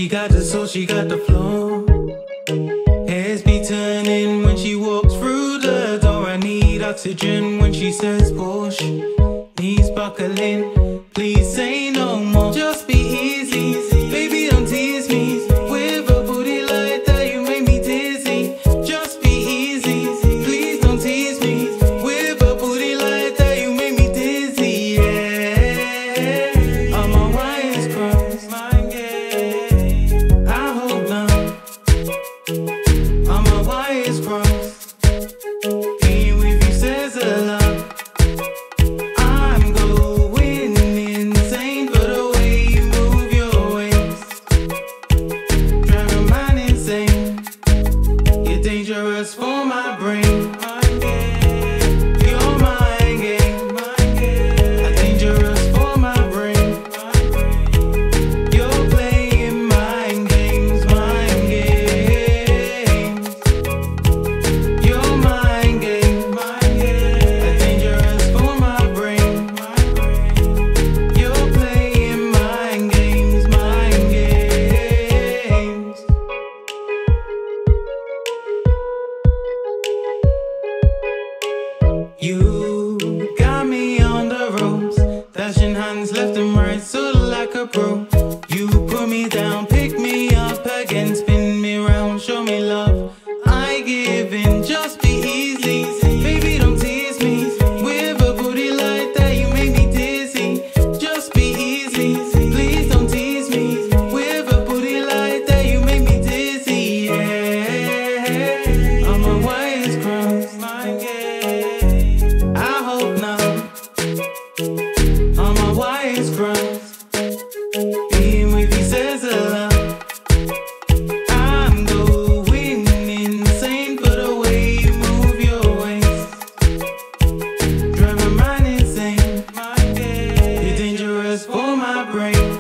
She got the soul, she got the flow. Heads be turning when she walks through the door. I need oxygen when she says push. Knees buckling, please say no more. Just be easy, baby, don't tease me. With a booty like that, you make me dizzy. Just be easy, please don't tease me. With a booty like that, you make me dizzy, yeah. All my wires crossed, I hope not. All my wires crossed. Being with you says a lot. Dangerous for my brain. You're mind game. Dangerous for my brain. You're playing mind games, mind games. You're mind game. Dangerous for my brain. You're playing mind games, mind games. You got me on the ropes, dashing hands left and right, sort of like a pro. You put me down, pick me up again, spin me round, show me love. I give in, just be easy, baby, don't tease me. With a booty like that, you make me dizzy. Just be easy, please don't tease me. With a booty like that, you make me dizzy, yeah. All my wires crossed, I hope not. All my wires crossed. Being with you says a lot. I'm going insane for the way you move your waist. Drive my mind insane. You're dangerous for my brain.